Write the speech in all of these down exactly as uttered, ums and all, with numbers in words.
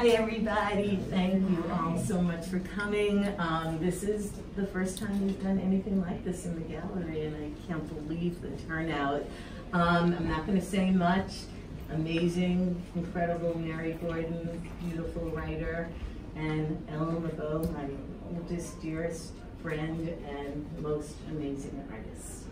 Hi everybody, thank you all so much for coming. Um, this is the first time we've done anything like this in the gallery, and I can't believe the turnout. Um, I'm not going to say much. Amazing, incredible Mary Gordon, beautiful writer, and Ellen Lebow, my oldest, dearest friend, and most amazing artist.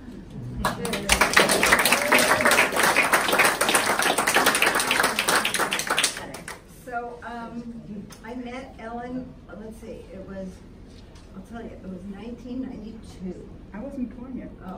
So um, I met Ellen, let's see, it was, I'll tell you, it was nineteen ninety-two. I wasn't born yet. Oh.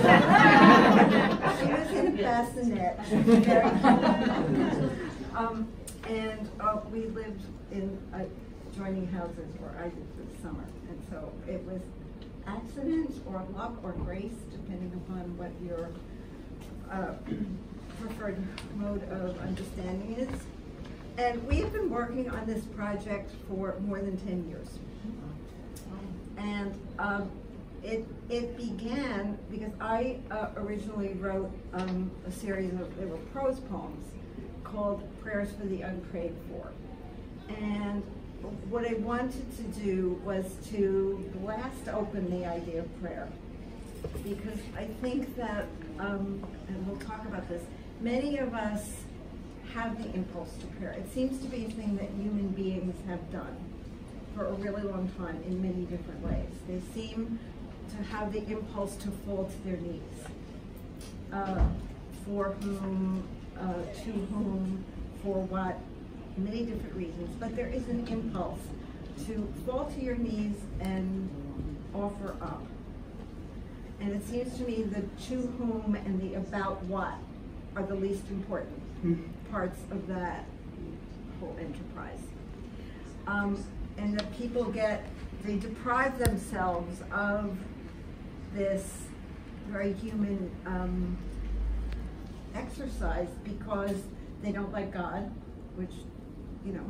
She was in a bassinet. Very cool. um, and uh, we lived in adjoining houses where I did for the summer. And so it was accident or luck or grace, depending upon what your uh, preferred mode of understanding is. And we have been working on this project for more than ten years. And um, it, it began because I uh, originally wrote um, a series of, they were prose poems called Prayers for the Unprayed For. And what I wanted to do was to blast open the idea of prayer. Because I think that, um, and we'll talk about this, many of us have the impulse to prayer. It seems to be a thing that human beings have done for a really long time in many different ways. They seem to have the impulse to fall to their knees. Uh, for whom, uh, to whom, for what, many different reasons. But there is an impulse to fall to your knees and offer up. And it seems to me the to whom and the about what are the least important parts of that whole enterprise. Um, and that people get, they deprive themselves of this very human um, exercise because they don't like God, which, you know,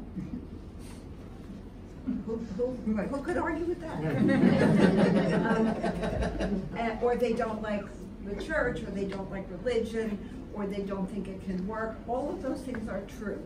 who, who, who could argue with that? um, and, or they don't like the church, or they don't like religion, or they don't think it can work. All of those things are true.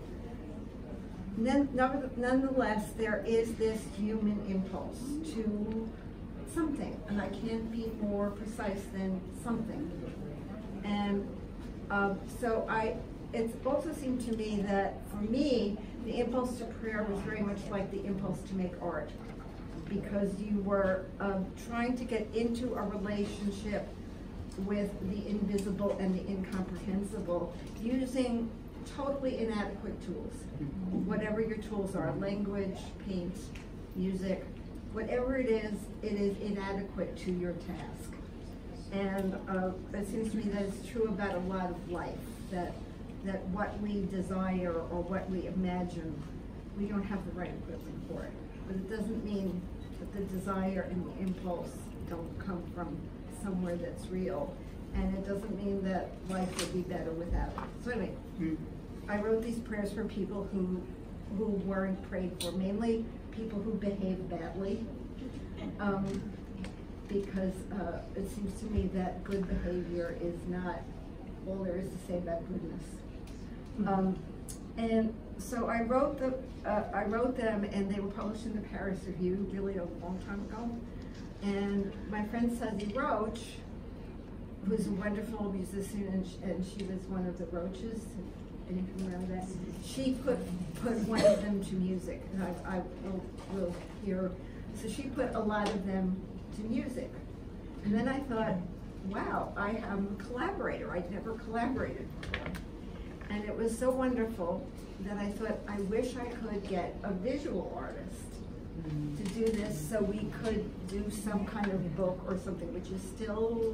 Nonetheless, there is this human impulse to something, and I can't be more precise than something. And uh, so I, it also seemed to me that for me, the impulse to prayer was very much like the impulse to make art, because you were um, trying to get into a relationship with the invisible and the incomprehensible, using totally inadequate tools. Whatever your tools are, language, paint, music, whatever it is, it is inadequate to your task. And uh, it seems to me that it's true about a lot of life, that, that what we desire or what we imagine, we don't have the right equipment for it. But it doesn't mean that the desire and the impulse don't come from somewhere that's real, and it doesn't mean that life would be better without it. So anyway, mm. I wrote these prayers for people who who weren't prayed for, mainly people who behaved badly, um, because uh, it seems to me that good behavior is not all there is to say about goodness. Mm-hmm. um, and so I wrote the uh, I wrote them, and they were published in the Paris Review really a long time ago. And my friend Suzzy Roche, who's a wonderful musician, and she, and she was one of the Roches, and if you remember that, she put put one of them to music, and I, I will, will hear. So she put a lot of them to music, and then I thought, wow, I am a collaborator. I'd never collaborated before, and it was so wonderful that I thought, I wish I could get a visual artist to do this, so we could do some kind of book or something, which is still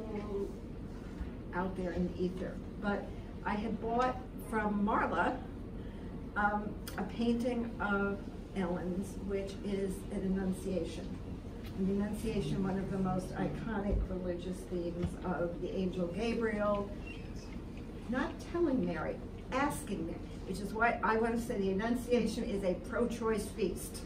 out there in the ether. But I had bought from Marla um, a painting of Ellen's, which is an Annunciation. And the Annunciation, one of the most iconic religious themes of the angel Gabriel, not telling Mary, asking Mary, which is why I want to say the Annunciation is a pro-choice feast.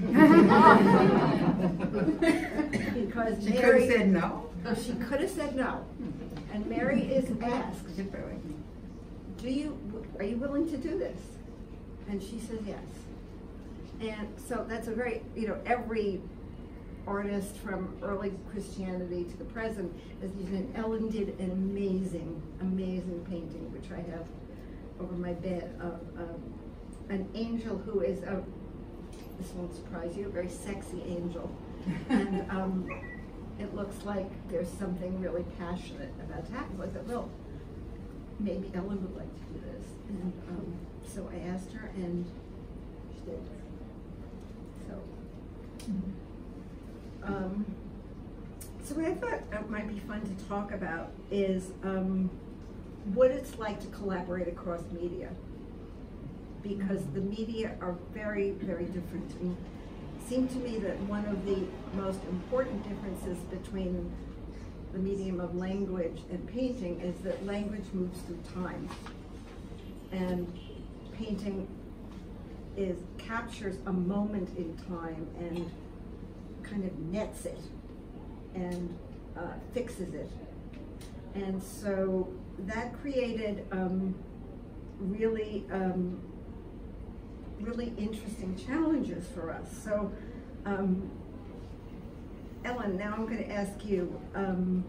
Because she Mary, could have said no. She could have said no. And Mary is asked, do you, are you willing to do this? And she says yes. And so that's a very, you know, every artist from early Christianity to the present is using it. Ellen did an amazing, amazing painting, which I have over my bed, of um, an angel who is a, this won't surprise you, a very sexy angel. And um, it looks like there's something really passionate about to happen. So I thought, well, maybe Ellen would like to do this. And um, so I asked her, and she did. So. Mm-hmm. Um, so what I thought it might be fun to talk about is um, what it's like to collaborate across media, because the media are very, very different. And it seemed to me that one of the most important differences between the medium of language and painting is that language moves through time, and painting is captures a moment in time and kind of nets it and uh, fixes it. And so that created um, really, um, really interesting challenges for us. So, um, Ellen, now I'm going to ask you, um,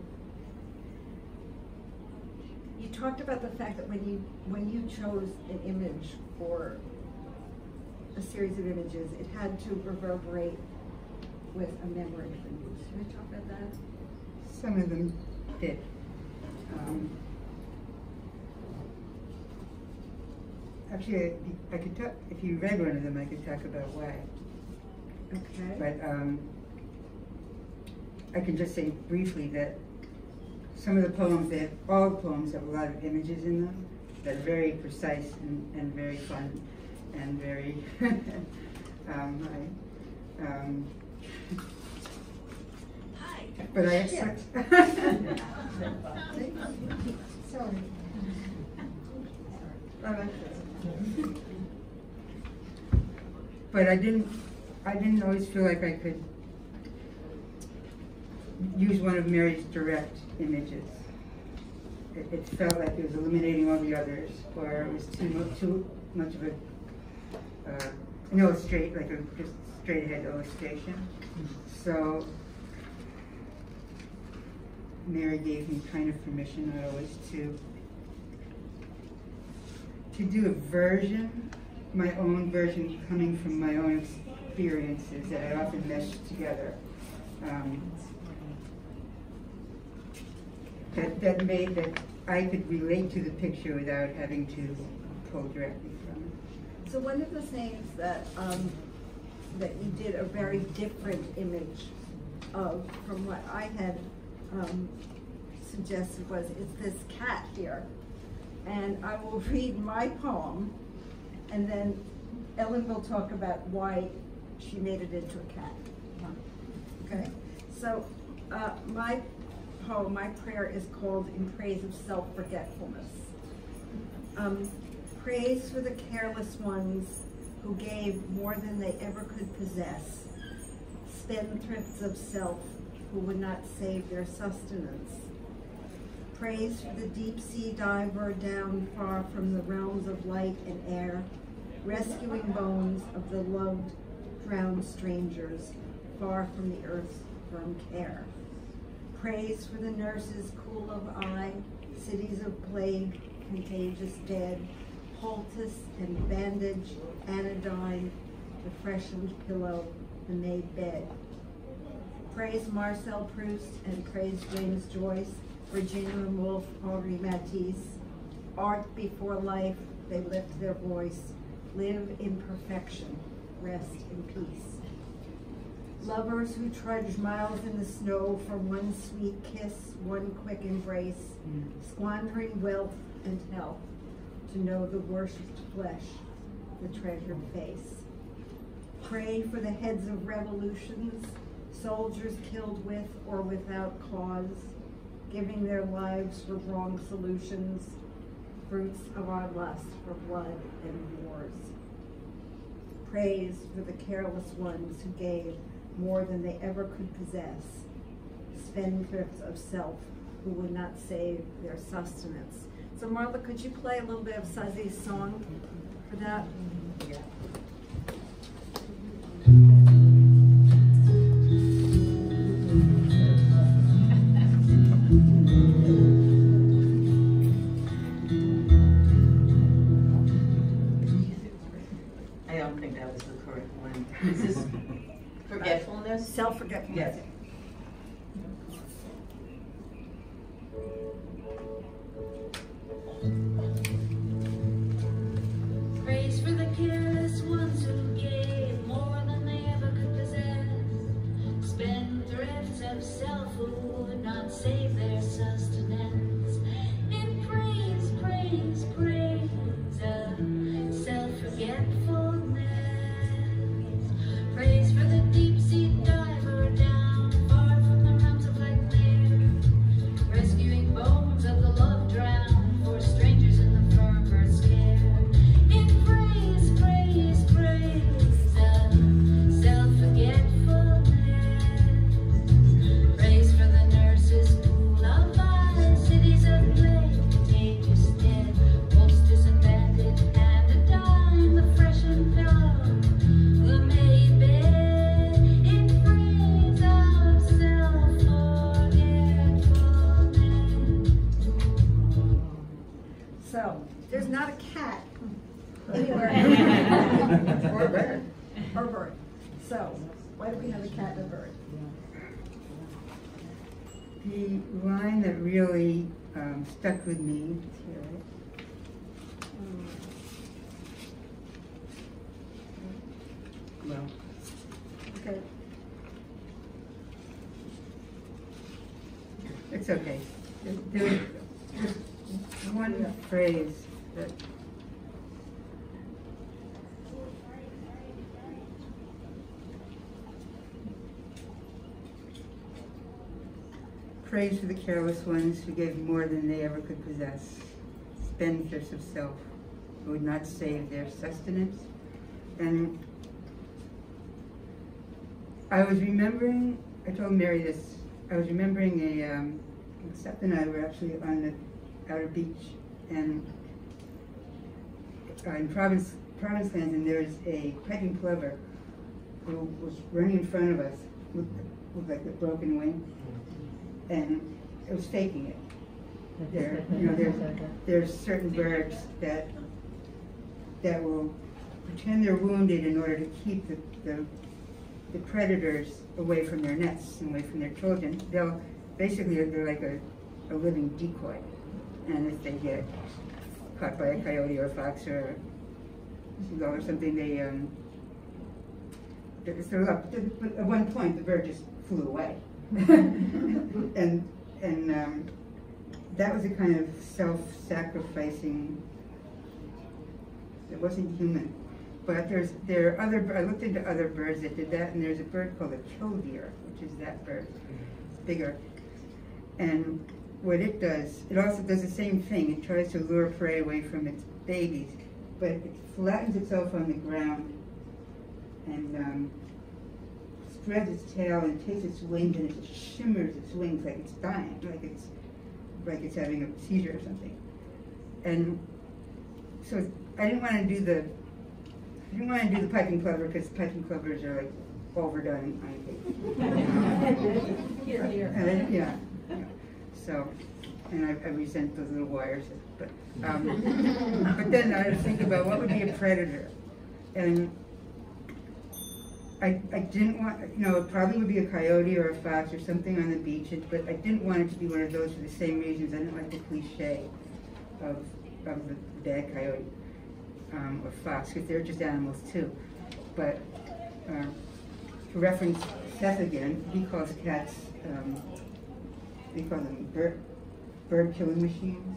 you talked about the fact that when you, when you chose an image or a series of images, it had to reverberate with a memory. Can we talk about that? Some of them did. Um, actually, I could talk, if you read one of them, I could talk about why. Okay. But um, I can just say briefly that some of the poems, they have, all poems have a lot of images in them that are very precise and, and very fun and very, um, I, um, Hi. But I accept. Sorry. But I didn't. I didn't always feel like I could use one of Mary's direct images. It, it felt like it was eliminating all the others, or it was too much, too much of a uh, an illustrate, like a just straight ahead illustration. So Mary gave me kind of permission always to to do a version, my own version coming from my own experiences that I often mesh together. Um, that, that made that I could relate to the picture without having to pull directly from it. So one of the things that um, that you did a very different image of from what I had um, suggested was it's this cat here. And I will read my poem, and then Ellen will talk about why she made it into a cat. Okay? So uh, my poem, my prayer is called In Praise of Self-Forgetfulness. Um, praise for the careless ones who gave more than they ever could possess, spendthrifts of self who would not save their sustenance. Praise for the deep sea diver down far from the realms of light and air, rescuing bones of the loved drowned strangers far from the earth's firm care. Praise for the nurses cool of eye, cities of plague, contagious dead, poultice and bandage, anodyne, the freshened pillow, the made bed. Praise Marcel Proust and praise James Joyce, Virginia Woolf, Henri Matisse. Art before life, they lift their voice, live in perfection, rest in peace. Lovers who trudge miles in the snow for one sweet kiss, one quick embrace, mm. squandering wealth and health to know the worshipped flesh, the treasured face. Pray for the heads of revolutions, soldiers killed with or without cause, giving their lives for wrong solutions, fruits of our lust for blood and wars. Praise for the careless ones who gave more than they ever could possess, spendthrifts of self who would not save their sustenance. So Marla, could you play a little bit of Suzzy's song for that? Yeah. of self who would not save their sustenance. In praise, praise, praise, a self-forgetfulness. Praise for the deep-sea diver down far from the realms of acclaimed, rescuing bones of the love drowned for strangers in the firm earth's care. In praise, praise, praise, a self-forgetfulness. Praise for the nurse's pool of eyes, cities of clay, contagious dead, bolsters and bandage, and a dime, the fresh and pure, the made bed. In praise of self-forgetfulness. So, there's not a cat anywhere. Or a bird. Or a bird. So, why do we have a cat and a bird? The line that really um, stuck with me, here, right? Well, Okay. it's okay. There- There's just one phrase that praise for the careless ones who gave more than they ever could possess, spendthrifts of self, who would not save their sustenance. And I was remembering, I told Mary this, I was remembering a, um, Seth and I were actually on the outer beach, and uh, in Province, Province Lands, and there's a piping plover who was running in front of us with, with like a broken wing, and it was faking it. There, you know, there's, there's certain birds that that will pretend they're wounded in order to keep the, the the predators away from their nests and away from their children. They'll basically they're like a, a living decoy, and if they get caught by a coyote or a fox or a seagull or something, they um. They're up. But at one point, the bird just flew away, and and um, that was a kind of self-sacrificing. It wasn't human. But there's there are other. I looked into other birds that did that, and there's a bird called a killdeer, which is that bird. It's bigger, and what it does, it also does the same thing. It tries to lure prey away from its babies, but it flattens itself on the ground and um, spreads its tail and takes its wings and it shimmers its wings like it's dying, like it's like it's having a seizure or something. And so I didn't want to do the. I didn't want to do the piping plover because piping plovers are like overdone on Here, here. and I, yeah, yeah. So, and I, I resent those little wires. But um, but then I was thinking about what would be a predator, and I I didn't want, you know, it probably would be a coyote or a fox or something on the beach. But I didn't want it to be one of those for the same reasons. I didn't like the cliche of of the bad coyote. Um, or fox, because they're just animals too. But uh, to reference Seth again, he calls cats, um, he calls them bird, bird killing machines.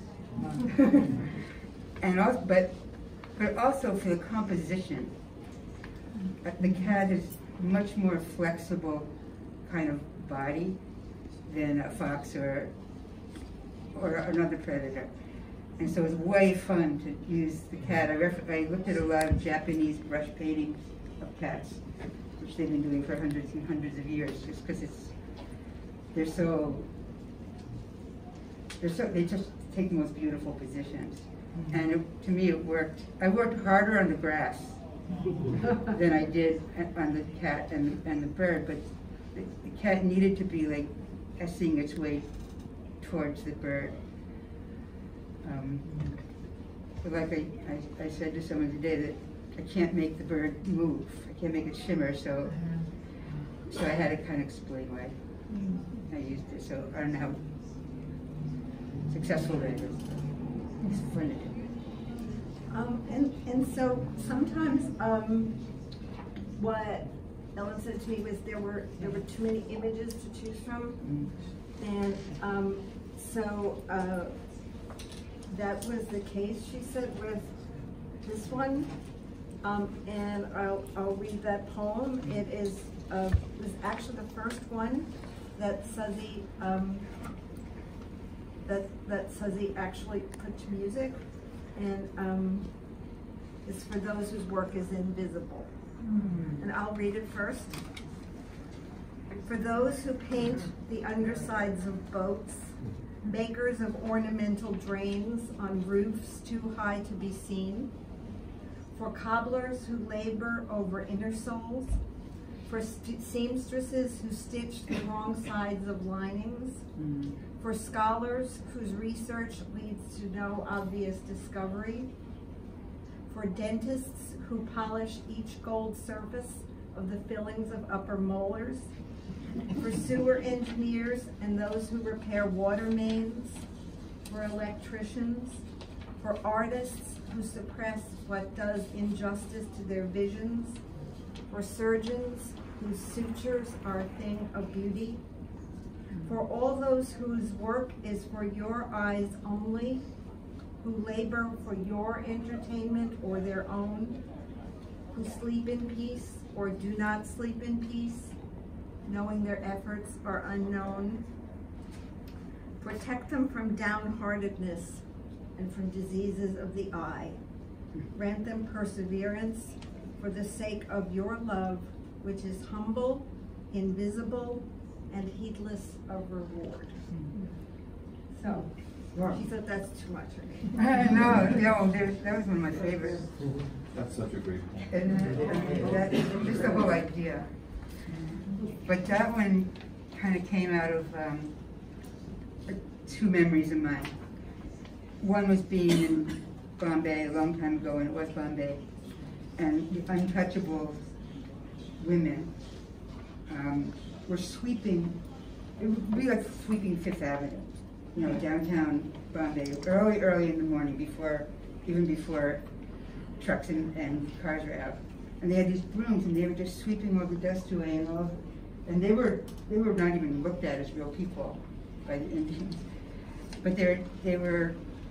and also, but, but also for the composition. Uh, the cat is much more flexible kind of body than a fox or, or another predator. And so it's way fun to use the cat. I, ref I looked at a lot of Japanese brush paintings of cats, which they've been doing for hundreds and hundreds of years, just because it's they're so they're so they just take the most beautiful positions. Mm-hmm. And it, to me, it worked. I worked harder on the grass than I did on the cat and and the bird, but the, the cat needed to be like essing its way towards the bird. Um, but like I, I, I said to someone today that I can't make the bird move. I can't make it shimmer, so so I had to kind of explain why I used it. So I don't know how successful that is. It's fun to do. Um, and, and so sometimes um, what Ellen said to me was there were there were too many images to choose from, and um, so uh, that was the case. She said with this one, um, and I'll I'll read that poem. It is uh, it was actually the first one that Suzzy um, that that Suzzy actually put to music, and um, it's for those whose work is invisible. Mm-hmm. And I'll read it first. For those who paint the undersides of boats, makers of ornamental drains on roofs too high to be seen, for cobblers who labor over inner souls, for seamstresses who stitch the wrong sides of linings, mm-hmm. for scholars whose research leads to no obvious discovery, for dentists who polish each gold surface of the fillings of upper molars, for sewer engineers and those who repair water mains, for electricians, for artists who suppress what does injustice to their visions, for surgeons whose sutures are a thing of beauty, for all those whose work is for your eyes only, who labor for your entertainment or their own, who sleep in peace or do not sleep in peace, knowing their efforts are unknown. Protect them from downheartedness and from diseases of the eye. Grant them perseverance for the sake of your love, which is humble, invisible, and heedless of reward. So, Wow. she thought that's too much. no, no, there's, that was one of my favorites. That's such a great one. And uh, that, just the whole idea. But that one kind of came out of um, two memories of mine. One was being in Bombay a long time ago, and it was Bombay, and the untouchable women um, were sweeping, it would be like sweeping Fifth Avenue, you know, downtown Bombay, early, early in the morning, before, even before trucks and, and cars were out. And they had these brooms, and they were just sweeping all the dust away, and all, and they were they were not even looked at as real people by the Indians, but they they were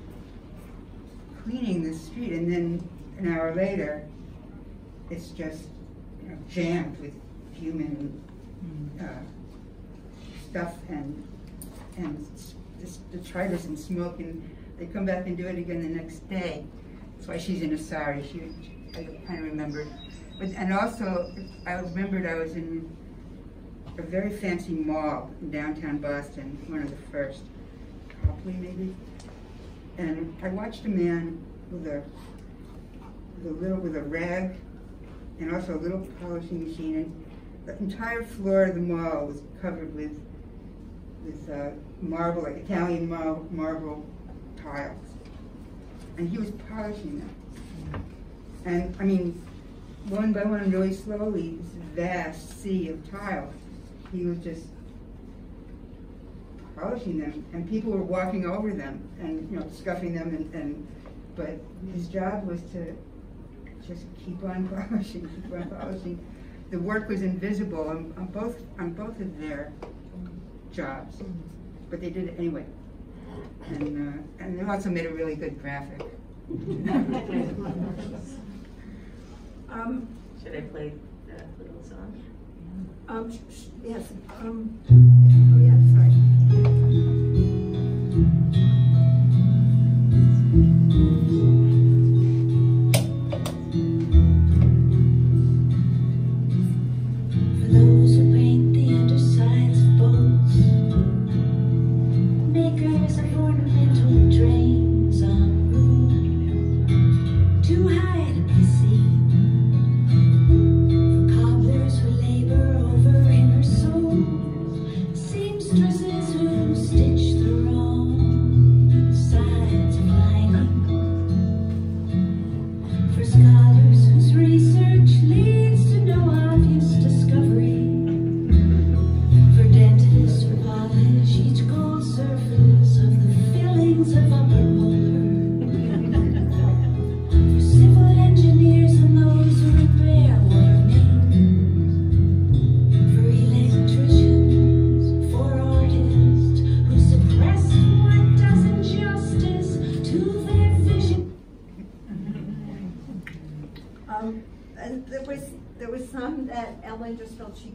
cleaning the street, and then an hour later, it's just, you know, jammed with human uh, stuff and and detritus and smoke, and they come back and do it again the next day. That's why she's in a sari. She, I kind of remembered. But, and also, I remembered I was in a very fancy mall in downtown Boston, one of the first, Copley maybe. And I watched a man with a, with a little, with a rag, and also a little polishing machine. And the entire floor of the mall was covered with, with uh, marble, like Italian mar marble tiles. And he was polishing them. And I mean, one by one, really slowly, this vast sea of tiles, he was just polishing them, and people were walking over them and, you know, scuffing them, and, and but his job was to just keep on polishing, keep on polishing. The work was invisible on, on both on both of their jobs, but they did it anyway. And uh, and they also made a really good graphic. Um, Should I play that little song? um, sh sh yes, um, oh yeah, sorry. For those who paint the undersides of boats, makers of ornamental drains on roofs too high to be seen, for cobblers who labor over inner souls, seamstresses who stitch the wrong sides of lining, for scholars whose research leads to no obvious discovery, for dentists who polish each gold surface of the fillings of upper molar, for civil engineers and those who repair water mains,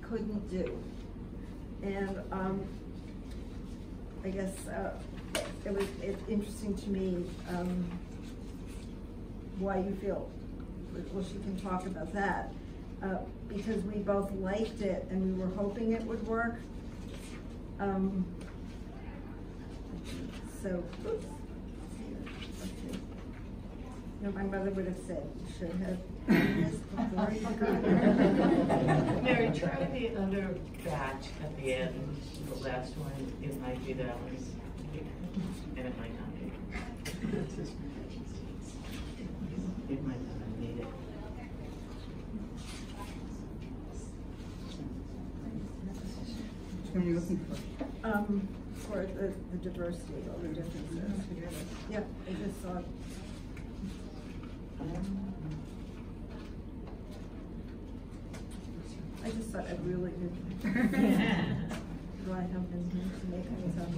couldn't do. And um, I guess uh, it was it's interesting to me um, why you feel, well, she can talk about that, uh, because we both liked it and we were hoping it would work. Um, so, oops. You know, my mother would have said, you should have done this before you got here. Mary, try the other batch at the end, the last one. It might be that one, and it might not be. It might not. I need it. Which one are you looking for? Um, for the, the diversity, all the differences. Yep, I just saw it. I just thought I'd really good. Do I have been to make things up?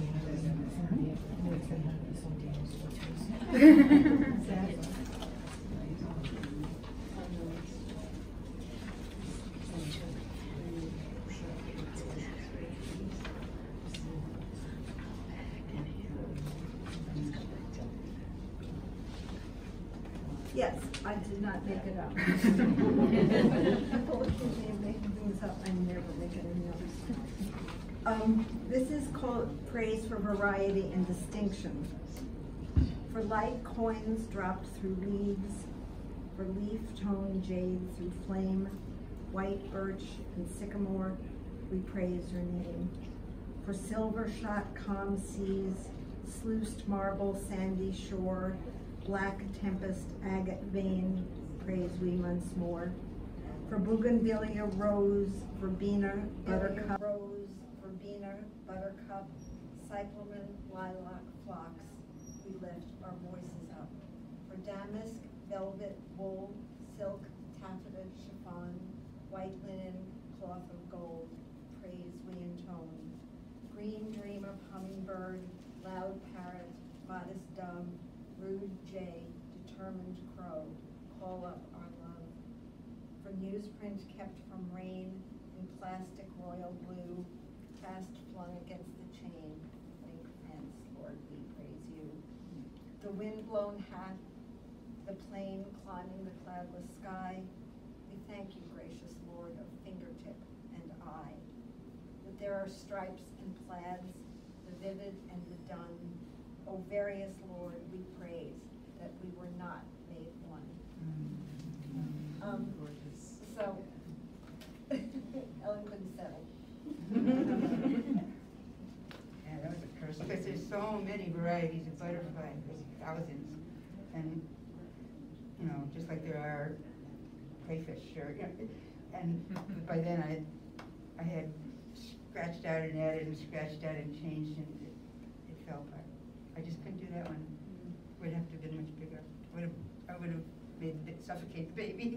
Yes, I did not make it up. People accuse me of making things up. I never make anything up. Um, this is called Praise for Variety and Distinction. For light coins dropped through leaves, for leaf-toned jade through flame, white birch and sycamore, we praise your name. For silver-shot calm seas, sluiced marble sandy shore, black tempest, agate vein, praise we once more. For bougainvillea rose, verbena, buttercup, rose, verbena, buttercup, cyclamen, lilac, phlox, we lift our voices up. For damask, velvet, wool, silk, taffeta, chiffon, white linen, cloth of gold, praise we intone. Green dream of hummingbird, loud parrot, modest dove, rude jay, determined crow, call up our love. For newsprint kept from rain, in plastic royal blue, fast flung against the chain, link fence, Lord, we praise you. The wind-blown hat, the plane climbing the cloudless sky, we thank you, gracious Lord of fingertip and eye. That there are stripes and plaids, the vivid and the dun, O various Lord, we praise that we were not made one. Um, so, Ellen couldn't settle. Yeah, that was a curse, because there's so many varieties of butterfly, there's thousands. And, you know, just like there are crayfish, or, you know, and by then I, I had scratched out and added and scratched out and changed, and it, it fell apart. I just couldn't do that one. Would have to have been much bigger. Would have, I would have made it suffocate the baby.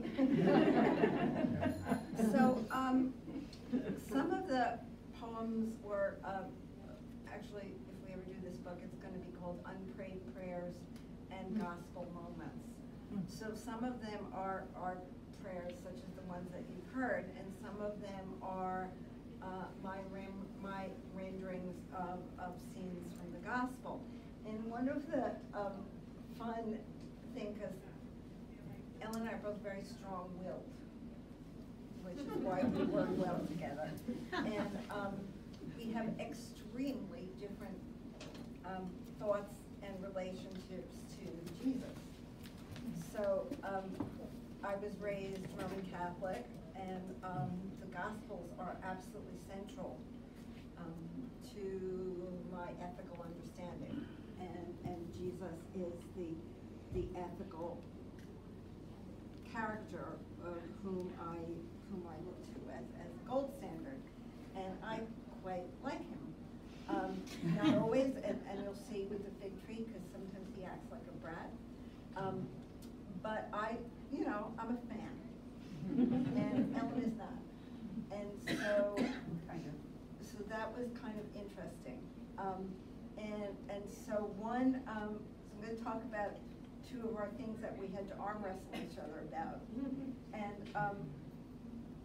So, um, some of the poems were, um, actually, if we ever do this book, it's going to be called Unprayed Prayers and Gospel Moments. So some of them are, are prayers such as the ones that you've heard, and some of them are uh, my, ram, my renderings of, of scenes from the Gospel. And one of the um, fun things, because Ellen and I are both very strong-willed, which is why we work well together. And um, we have extremely different um, thoughts and relationships to Jesus. So um, I was raised Roman Catholic, and um, the Gospels are absolutely central um, to my ethical understanding. And, and Jesus is the, the ethical character of whom I, whom I look to as, as gold standard. And I quite like him. Um, not always, and, and you'll see with the fig tree, because sometimes he acts like a brat. Um, but I, you know, I'm a fan. And Ellen is not. And so, so that was kind of interesting. Um, and, and so one, um, so I'm going to talk about two of our things that we had to arm wrestle each other about. And um,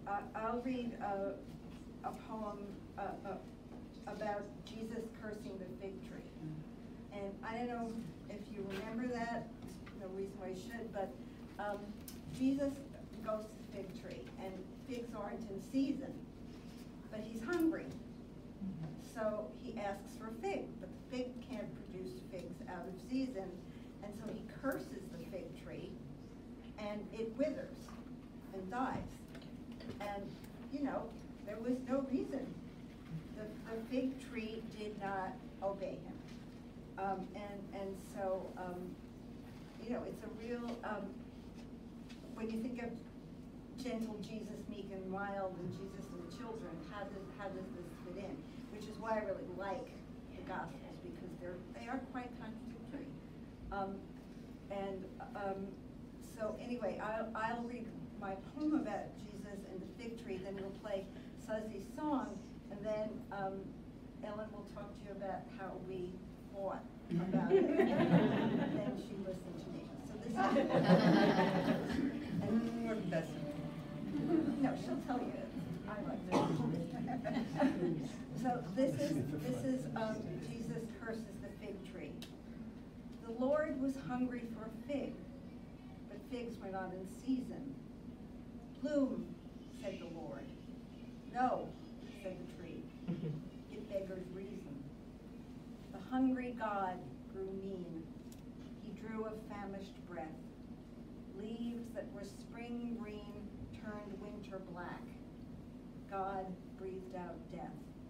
uh, I'll read a, a poem uh, uh, about Jesus cursing the fig tree. And I don't know if you remember that, no reason why you should, but um, Jesus goes to the fig tree, and figs aren't in season, but he's hungry. So he asks for a fig, but the fig can't produce figs out of season, and so he curses the fig tree, and it withers and dies. And, you know, there was no reason. The, the fig tree did not obey him. Um, and, and so, um, you know, it's a real, um, when you think of gentle Jesus, meek and mild, and Jesus and the children, how does, how does this fit in? Which is why I really like the Gospels, because they're, they are quite contradictory. Um, and um, so anyway, I'll, I'll read my poem about Jesus and the fig tree, then we'll play Suzzy's song, and then um, Ellen will talk to you about how we fought about it. And then she listened to me. So this is... and What best? No, she'll tell you. I like this. So this is, this is um, Jesus curses the fig tree. The Lord was hungry for a fig, but figs were not in season. Bloom, said the Lord. No, said the tree. It beggars reason. The hungry God grew mean. He drew a famished breath. Leaves that were spring green turned winter black. God breathed out death.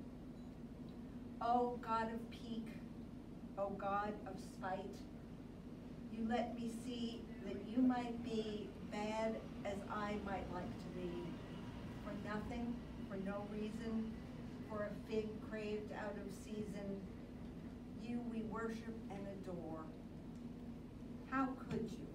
O God of pique, O God of spite, you let me see that you might be bad as I might like to be, for nothing, for no reason, for a fig craved out of season. You we worship and adore. How could you?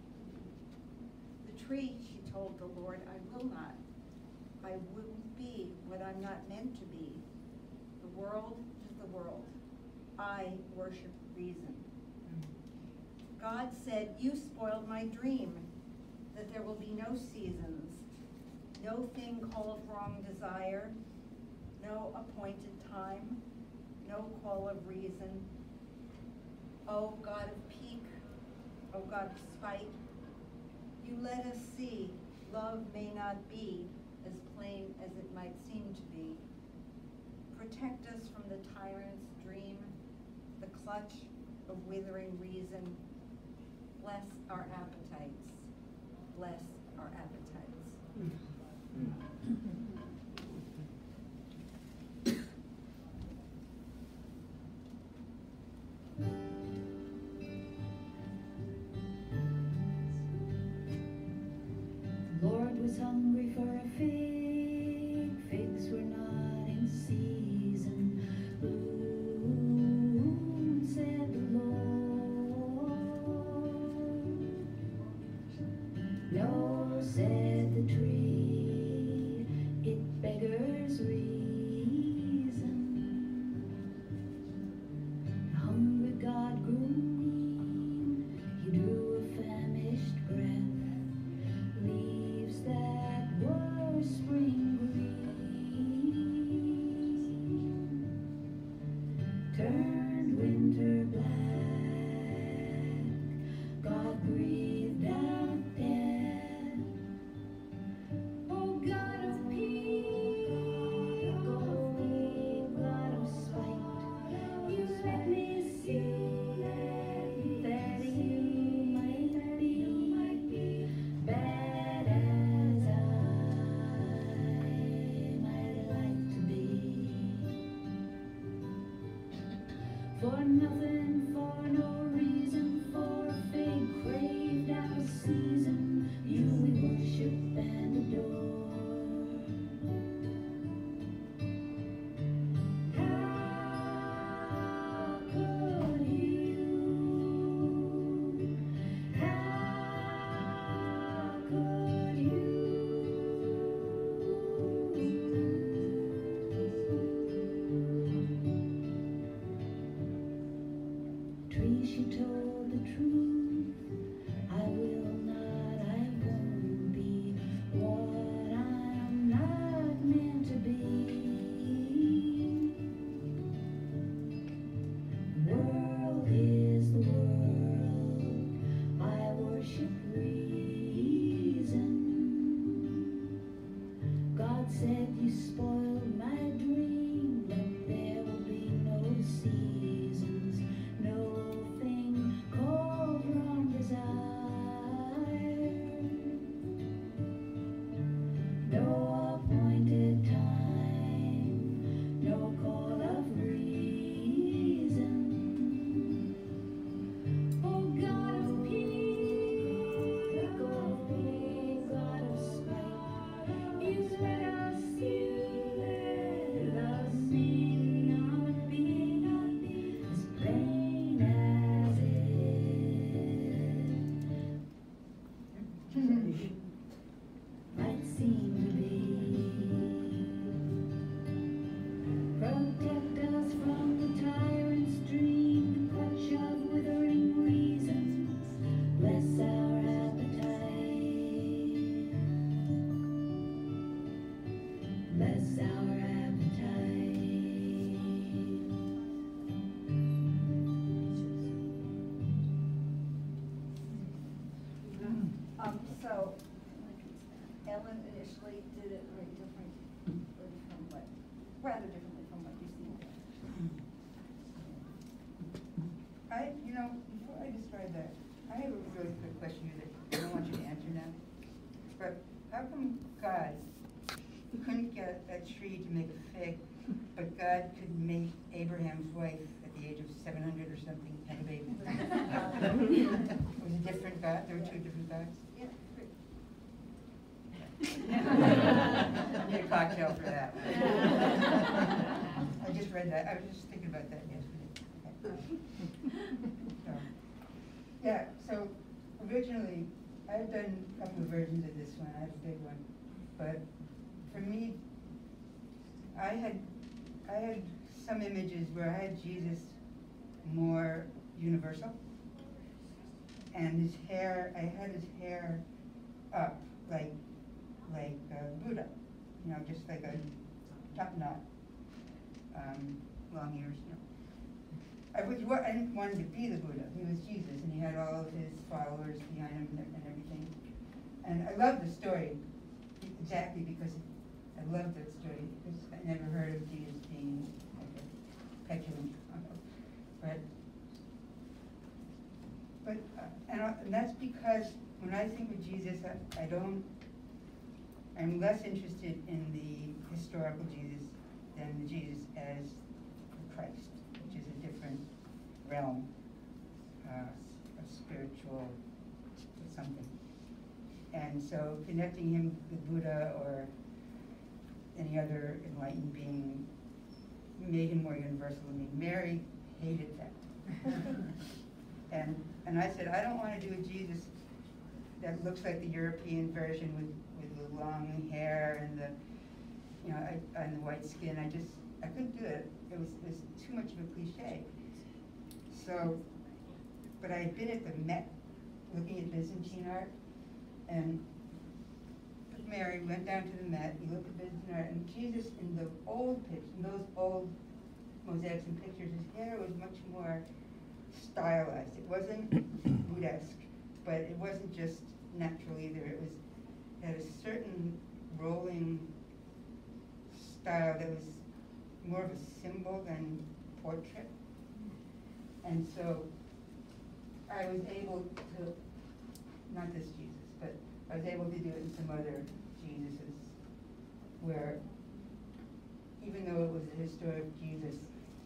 The tree, she told the Lord, I will not. I wouldn't be what I'm not meant to be. The world is the world. I worship reason. God said, you spoiled my dream, that there will be no seasons, no thing called wrong desire, no appointed time, no call of reason. O God of pique, O God of spite, you let us see love may not be as plain as it might seem to be. Protect us from the tyrant's dream, the clutch of withering reason. Bless our appetites. Bless our appetites. The Lord was hungry for a fig. Figs were not in season. Bloom, said the Lord. No, said the tree, it beggars reason. The hungry God grew mean, he drew a famished breath. Leaves that were spring green turned winter black. God breathed out death. Oh God of peace, God of peace, God of spite, you let me see that you might be bad as I might like to be. For nothing, for no reason, for a fig craved out of season, you we worship and adore. How could you? How could you? Tree, she told the truth. I will not, I won't be what I'm not you know, before I describe that, I have a really quick question here that I don't want you to answer now. But how come God couldn't get a tree to make a fig, but God could make Abraham's wife at the age of seven hundred or something have a baby? It was a different God? There were two different gods? Yeah. Need a cocktail for that. I just read that. I was just thinking about that yesterday. So, yeah, so originally, I had done a couple of versions of this one. I have a big one. But for me, I had, I had some images where I had Jesus more universal. And his hair, I had his hair up, like like uh, Buddha, you know, just like a top knot, um, long ears, you know. I, was, I didn't want him to be the Buddha. He was Jesus, and he had all of his followers behind him and, and everything. And I love the story, exactly because I love that story, because I never heard of Jesus being like a petulant uncle. But, but uh, and, I, and that's because when I think of Jesus, I, I don't, I'm less interested in the historical Jesus than the Jesus as the Christ, which is a different realm uh, of spiritual something. And so connecting him with Buddha or any other enlightened being made him more universal. I mean, Mary hated that. and and I said, I don't want to do a Jesus that looks like the European version with, with the long hair and the, you know, I, and the white skin. I just, I couldn't do it. It was, it was too much of a cliche. So, but I had been at the Met looking at Byzantine art, and with Mary, we went down to the Met, we looked at Byzantine art, and Jesus in the old pictures, in those old mosaics and pictures, his hair was much more stylized. It wasn't Buddhesque, but it wasn't just natural either. It was, it had a certain rolling style that was more of a symbol than portrait. And so I was able to, not this Jesus, but I was able to do it in some other Jesuses where, even though it was a historic Jesus,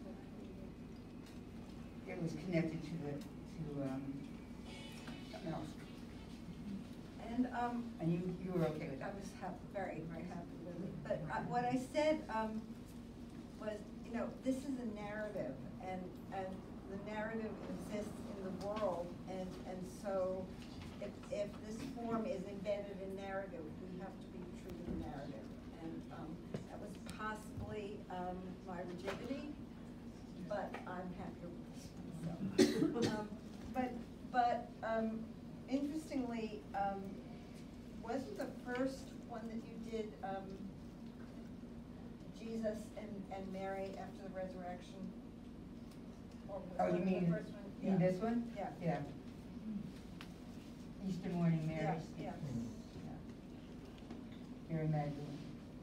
it was connected to the, to um, something else. And um, And you, you were okay with I that? was happy, very, very happy with it. But uh, what I said um, was, you know, this is a narrative, and and the narrative exists in the world, and and so if if this form is embedded in narrative, we have to be true to the narrative. And um, that was possibly um, my rigidity, but I'm happier with this one. So, um, but but um, interestingly, um, wasn't the first one that you did um, Jesus and, and Mary after the resurrection? Or was Oh, you that mean, the first one? in Yeah. this one? Yeah. Yeah. Easter morning, Mary Yeah, speaks. yeah. Yeah. Mary Magdalene.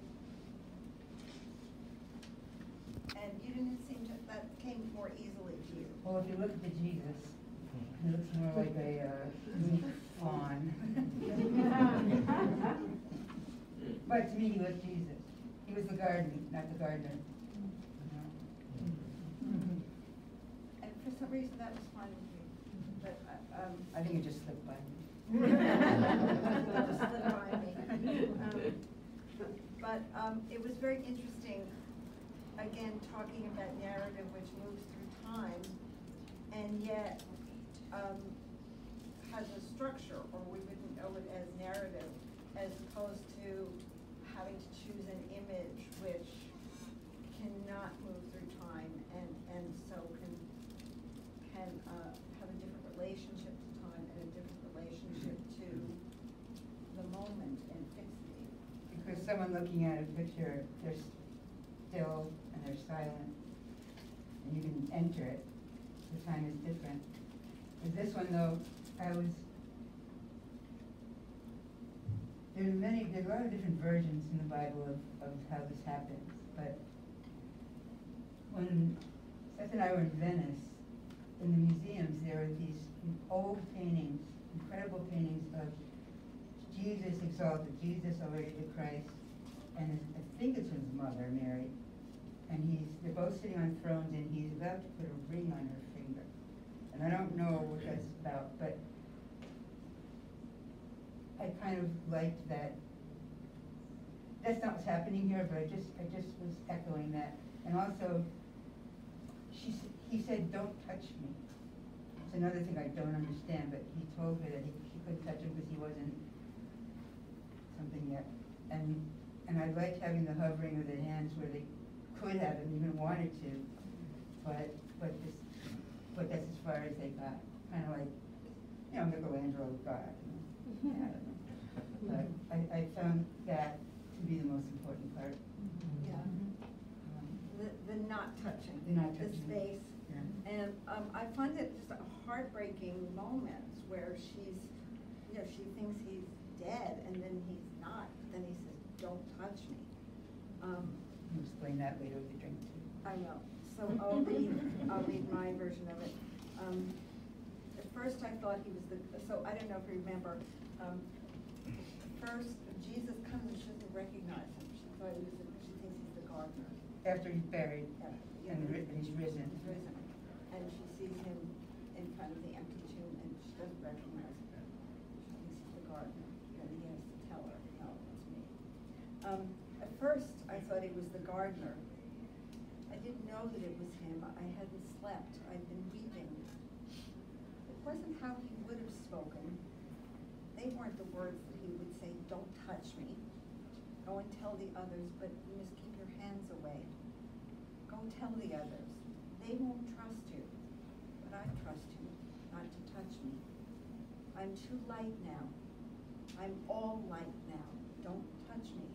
And you didn't seem to, that came more easily to you. Well, if you look at the Jesus, he looks more like a uh, meek fawn. But to me, he was Jesus. He was the garden, not the gardener. And for some reason, that was fine with me. But, uh, um, I think it just slipped by me. Just slid by me. Um, But um, it was very interesting, again, talking about narrative which moves through time, and yet um, has a structure, or we wouldn't know it as narrative, as opposed to having to choose an image which cannot move through time, and, and so can, can uh, have a different relationship to time and a different relationship to the moment and fixity. Because someone looking at a picture, they're still and they're silent, and you can enter it. The time is different. With this one, though, I was. There are many. There's a lot of different versions in the Bible of, of how this happens. But when Seth and I were in Venice, in the museums, there are these old paintings, incredible paintings of Jesus exalted, Jesus already the Christ, and his, I think it's his mother, Mary, and he's, they're both sitting on thrones, and he's about to put a ring on her finger. And I don't know what that's about, but I kind of liked that. That's not what's happening here, but I just, I just was echoing that. And also, she, he said, "Don't touch me." It's another thing I don't understand, but he told her that he, she couldn't touch him because he wasn't something yet. And and I liked having the hovering of the hands where they could have and even wanted to, but but this, but that's as far as they got. Kind of like, you know, Michelangelo got. You know? Yeah, I don't know. But I, I found that to be the most important part. Yeah. Um, The, the not touching, The not the touching. space. Yeah. And um, I find it just a heartbreaking moments where she's, you know, she thinks he's dead and then he's not. Then he says, "Don't touch me." Um, I'll explain that later with the drink too. I will. So I'll read, I'll read my version of it. Um, at first I thought he was the, so I don't know if you remember, um, first Jesus comes and she doesn't recognize him. She thought he was, the- she thinks he's the gardener. After he's buried Yeah. and, ri- and he's risen. He's risen. And she sees him in front of the empty tomb and she doesn't recognize him. She thinks he's the gardener. And he has to tell her, "No, it's me." Um, at first I thought he was the gardener. I didn't know that it was him. I hadn't slept. I'd been weeping. It wasn't how he would have spoken. They weren't the words that he would say, "Don't touch me. Go and tell the others, but you must keep your hands away. Go tell the others. They won't trust you, but I trust you not to touch me. I'm too light now. I'm all light now. Don't touch me.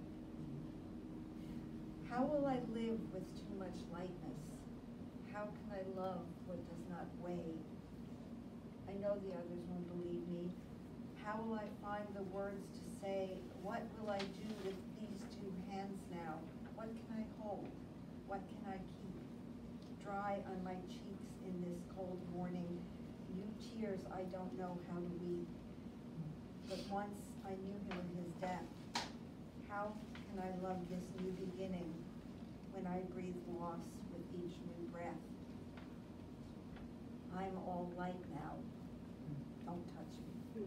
How will I live with too much lightness? How can I love what does not weigh? I know the others won't believe me. How will I find the words to say? What will I do with these two hands now? What can I hold? What can I keep? Dry on my cheeks in this cold morning. New tears I don't know how to weep. But once I knew him in his death. How can I love this new beginning when I breathe loss with each new breath? I'm all light now. Don't touch me.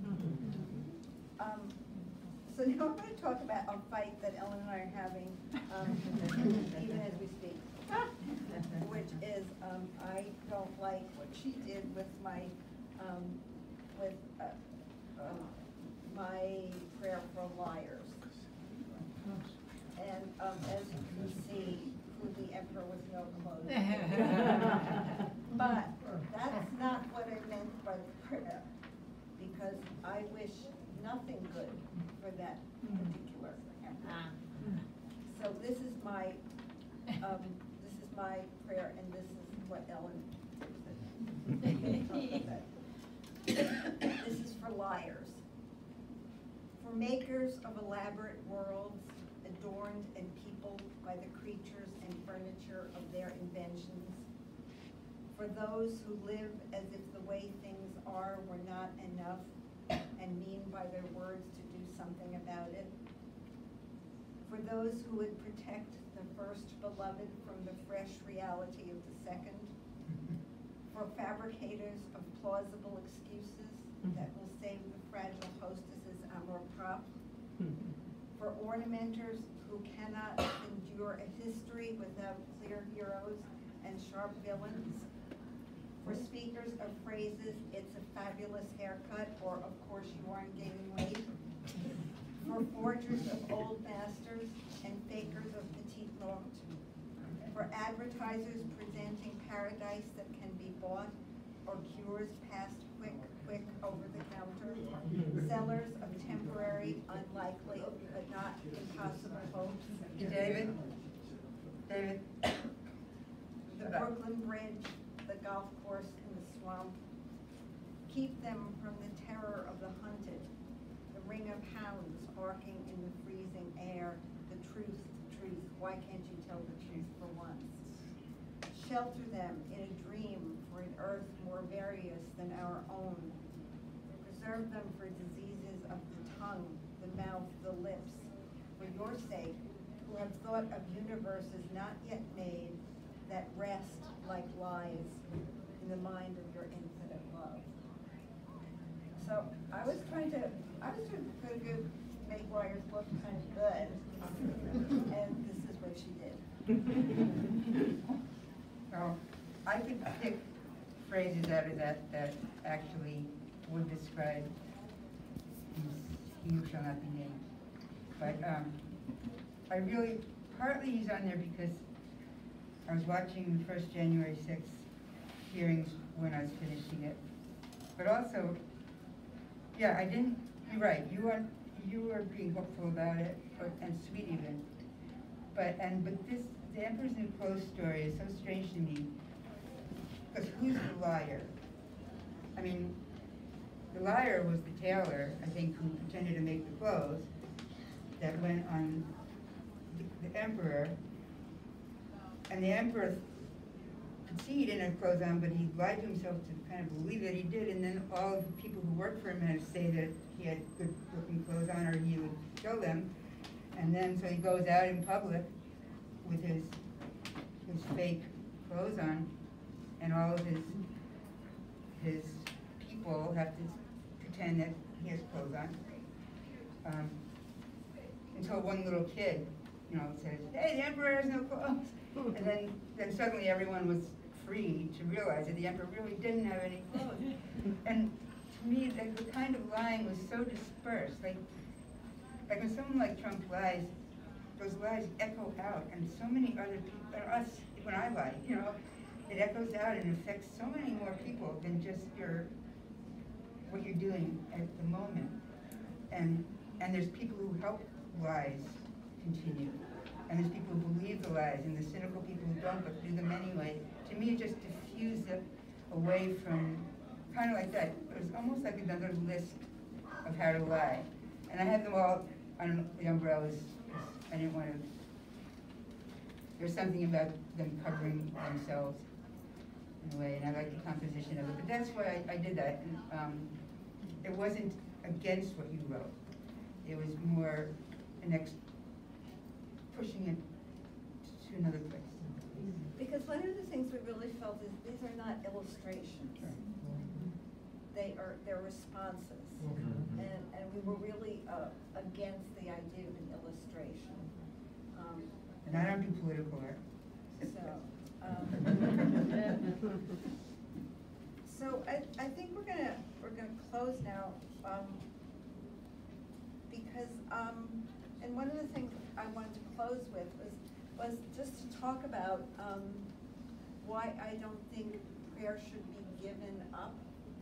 Um, so now I'm going to talk about a fight that Ellen and I are having, um, even as we speak, which is um, I don't like what she did with my um, with uh, uh, my prayer for liars. And um, as you can see, who the emperor with no clothes. But that's not what I meant by the prayer, because I wish nothing good for that particular emperor. So this is my um, this is my prayer, and this is what Ellen said. This is for liars, for makers of elaborate worlds, adorned and peopled by the creatures and furniture of their inventions, for those who live as if the way things are were not enough and mean by their words to do something about it, for those who would protect the first beloved from the fresh reality of the second, for fabricators of plausible excuses that will save the fragile hostess's amour propre, for ornamenters who cannot endure a history without clear heroes and sharp villains, for speakers of phrases, "It's a fabulous haircut," or "Of course you aren't gaining weight," for forgers of old masters and fakers of petite normes, for advertisers presenting paradise that can be bought, or cures passed quick, quick over the counter, sellers of temporary, unlikely, but not impossible hopes. David? David? The Brooklyn Bridge, the golf course, and the swamp. Keep them from the terror of the hunted, the ring of hounds barking in the freezing air, the truth, the truth. Why can't you tell the truth for once? shelter them in a dream for an earth more various than our own. Preserve them for diseases of the tongue, the mouth, the lips, for your sake, who have thought of universes not yet made that rest like lies in the mind of your infinite love. So I was trying to, I was trying to go make Wyer's book kind of good, and this is what she did. Well, I could pick phrases out of that that actually would describe he who shall not be named. But um, I really, partly he's on there because I was watching the first January sixth hearings when I was finishing it. But also, yeah, I didn't, you're right, you are, you were being hopeful about it, or, and sweet even. But, and, but this, the Emperor's New Clothes story is so strange to me, because who's the liar? I mean, the liar was the tailor, I think, who pretended to make the clothes that went on the, the Emperor. And the Emperor could see he didn't have clothes on, but he lied to himself to kind of believe that he did, and then all of the people who worked for him had to say that he had good looking clothes on or he would kill them. And then, so he goes out in public with his, his fake clothes on, and all of his, his people have to pretend that he has clothes on. Um, until one little kid, you know, says, hey, the Emperor has no clothes. And then, then suddenly everyone was free to realize that the Emperor really didn't have any clothes. And to me, the, the kind of lying was so dispersed. Like, like when someone like Trump lies, those lies echo out, and so many other people, and us, when I lie, you know, it echoes out and affects so many more people than just your, what you're doing at the moment. And, and there's people who help lies continue. And there's people who believe the lies, and the cynical people who don't, but do them anyway. To me, it just diffused it away from, kind of like that. It was almost like another list of how to lie. And I had them all on the umbrellas, because I didn't want to, there's something about them covering themselves in a way, and I like the composition of it. But that's why I, I did that. And, um, it wasn't against what you wrote. It was more an ex pushing it to another place. Because one of the things we really felt is these are not illustrations. Right. They are, they're responses. Mm-hmm. And, and we were really uh, against the idea of an illustration. Um, And I don't do political art. so, um, so I, I think we're gonna, we're gonna close now. Um, because, um, and one of the things I wanted to close with was, was just to talk about um, why I don't think prayer should be given up,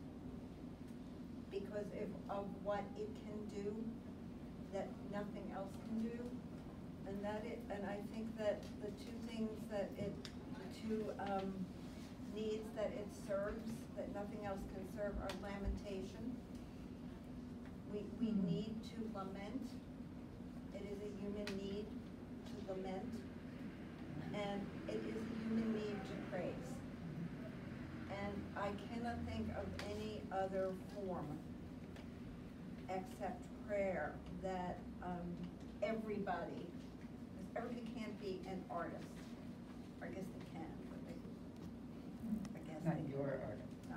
because if, of what it can do that nothing else can do, and that it, and I think that the two things that it, the two um, needs that it serves that nothing else can serve are lamentation. We we need to lament. It is a human need to lament, and it is a human need to praise. And I cannot think of any other form except prayer that um, everybody, because everybody can't be an artist. Or I guess they can, but they, I guess Not they your art. not.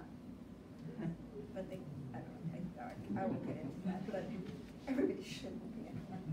But they, I don't know, I, I won't get into that, but everybody shouldn't be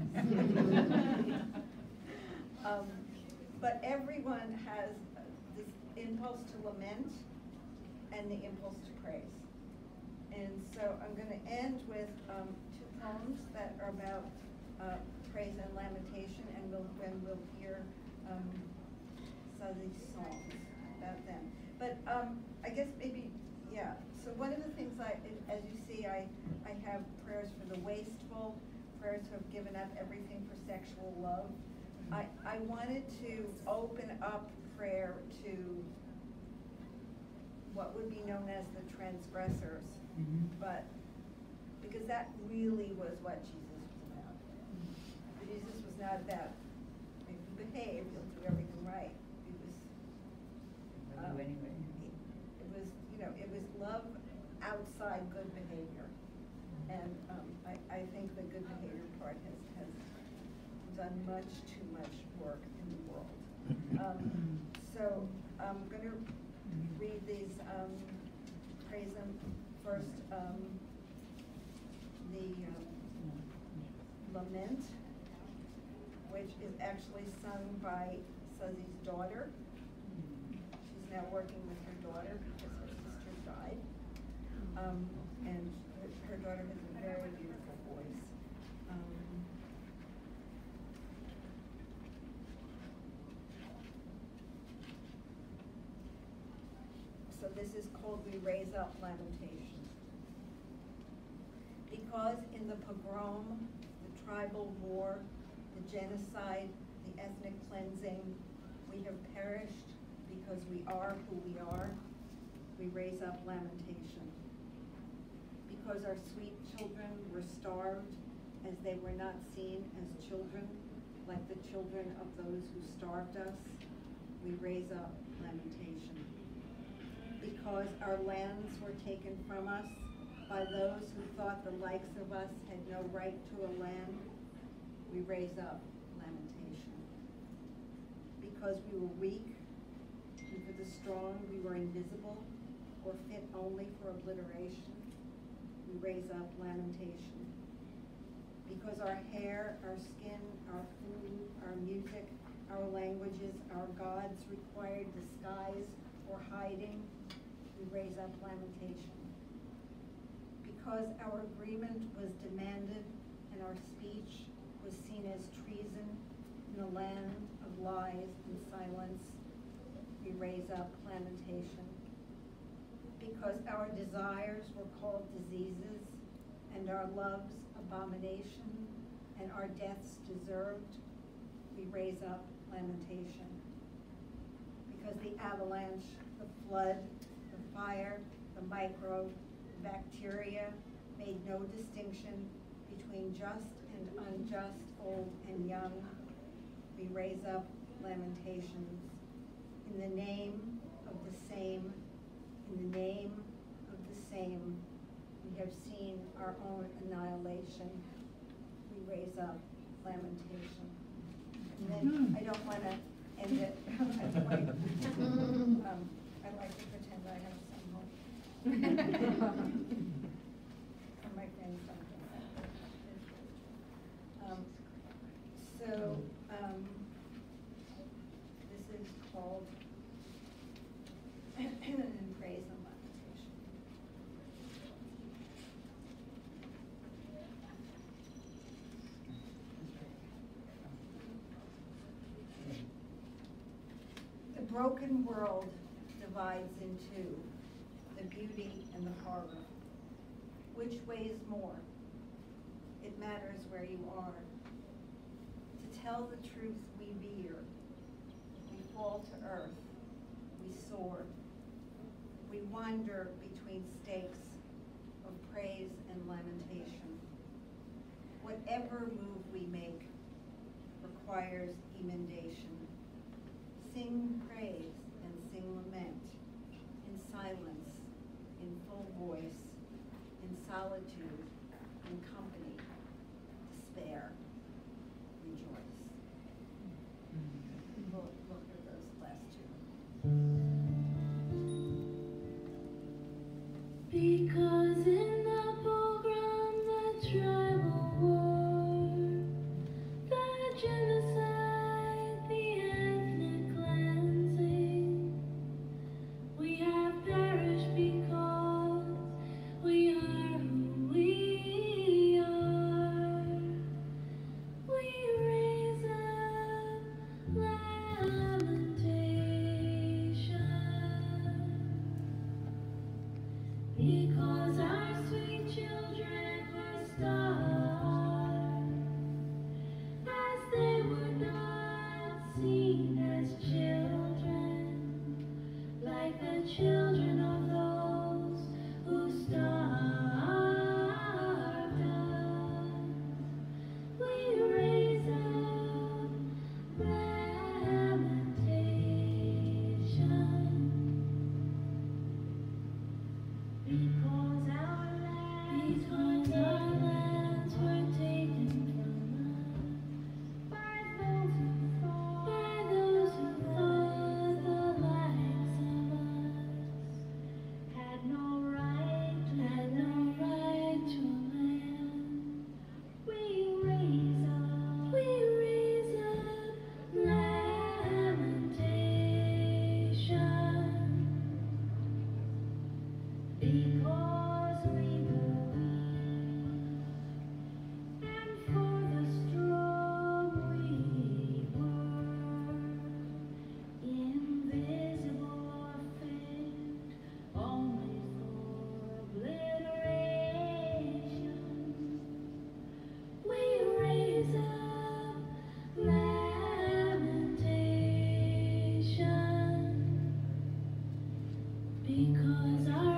an artist. um, but everyone has this impulse to lament and the impulse to praise. And so I'm going to end with um, two poems that are about uh, praise and lamentation, and we'll, when we'll hear um, Suzzy's songs about them. But um, I guess maybe, yeah, so one of the things I, as you see, I, I have prayers for the wasteful, prayers who have given up everything for sexual love. I, I wanted to open up prayer to what would be known as the transgressors, Mm-hmm. but because that really was what Jesus was about. Jesus was not about if you behave, you'll do everything right. He was done much too much work in the world. Um, so I'm going to read these, um, praise them first. Um, the um, Lament, which is actually sung by Suzzy's daughter. She's now working with her daughter because her sister died. Um, and her, her daughter has a very beautiful voice. Um, so this is called We Raise Up Lamentation. Because in the pogrom, the tribal war, the genocide, the ethnic cleansing, we have perished because we are who we are, we raise up lamentation. Because our sweet children were starved as they were not seen as children, like the children of those who starved us, we raise up lamentation. Because our lands were taken from us by those who thought the likes of us had no right to a land, we raise up lamentation. Because we were weak, and for the strong we were invisible, or fit only for obliteration, we raise up lamentation. Because our hair, our skin, our food, our music, our languages, our gods required disguise or hiding, we raise up lamentation. Because our agreement was demanded and our speech was seen as treason in the land of lies and silence, we raise up lamentation. Because our desires were called diseases and our loves abomination and our deaths deserved, we raise up lamentation. Because the avalanche, the flood, the fire, the microbe, the bacteria made no distinction between just and unjust, old and young, we raise up lamentations. In the name of the same, in the name of the same, we have seen our own annihilation, we raise up lamentation. And then, I don't want to end it. I, like, um, I like to pretend I have some hope. Or my friends don't do that. Um, so, um, this is called in praise and lamentation. The broken world divides in two, the beauty and the horror. Which weighs more? It matters where you are. To tell the truth, we veer. We fall to earth. We soar. We wander between stakes of praise and lamentation. Whatever move we make requires emendation. Sing praise and sing lament, in silence, in full voice, in solitude, in company, despair, rejoice. We'll look at those last two. Because in the pogrom, the tribal war, the genocide, the ethnic cleansing, we have perished because we are who we are. We raise up lamentation. Because our sweet children were starved, as they were not seen as children, like the children of those who starved us, we raise up lamentation. Because our lands, because our lands were taken from us by because our